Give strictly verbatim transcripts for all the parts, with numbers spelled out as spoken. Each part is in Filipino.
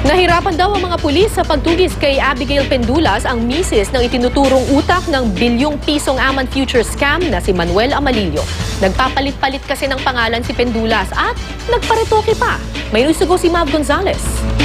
Nahirapan daw ang mga pulis sa pagtugis kay Abigail Pendulas, ang misis ng itinuturong utak ng bilyong pisong Aman Future Scam na si Manuel Amalillo. Nagpapalit-palit kasi ng pangalan si Pendulas at nagparetoke pa. May nusugo si Mav Gonzalez.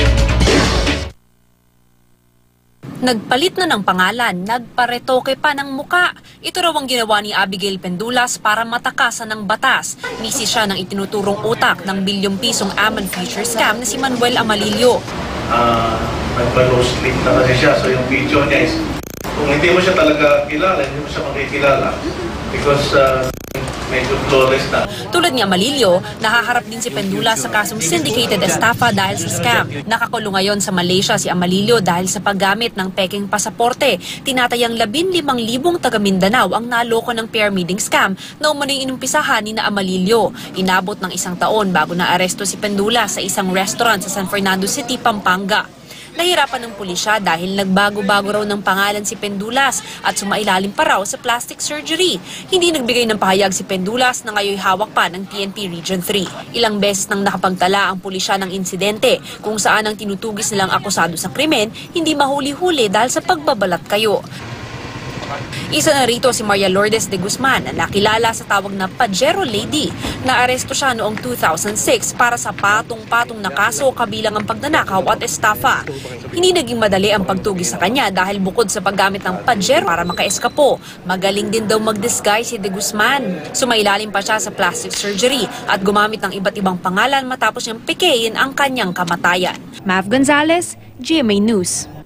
Nagpalit na ng pangalan, nagparetoke pa ng muka. Ito raw ang ginawa ni Abigail Pendulas para matakasan ng batas. Misis siya ng itinuturong utak ng bilyong pisong Aman Future Scam na si Manuel Amalillo. Uh, Nagpa-low sleep na kasi siya. So yung video niya is, kung hindi mo siya talaga kilala, hindi mo siya makikilala. Because uh, medyo flawless na. Tulad ni Amalillo, nahaharap din si Pendulas sa kasong syndicated estafa dahil sa scam. Nakakulong ngayon sa Malaysia si Amalillo dahil sa paggamit ng peking pasaporte. Tinatayang labing limang libong taga Mindanao ang naloko ng pair meeting scam na umano'y inumpisahan ni na Amalillo. Inabot ng isang taon bago na aresto si Pendulas sa isang restaurant sa San Fernando City, Pampanga. Nahirapan ng pulisya dahil nagbago-bago raw ng pangalan si Pendulas at sumailalim pa raw sa plastic surgery. Hindi nagbigay ng pahayag si Pendulas na ngayon hawak pa ng P N P Region three. Ilang beses nang nakapagtala ang pulisya ng insidente kung saan ang tinutugis nilang akusado sa krimen hindi mahuli-huli dahil sa pagbabalat kayo. Isa na rito si Maria Lourdes de Guzman na nakilala sa tawag na Pajero Lady. Naaresto siya noong two thousand six para sa patong-patong na kaso kabilang ang pagnanakaw at estafa. Hindi naging madali ang pagtugis sa kanya dahil bukod sa paggamit ng Pajero para makaeskapo, magaling din daw mag-disguise si de Guzman. Sumailalim pa siya sa plastic surgery at gumamit ng iba't ibang pangalan matapos niyang pikeyin ang kanyang kamatayan. Mav Gonzalez, G M A News.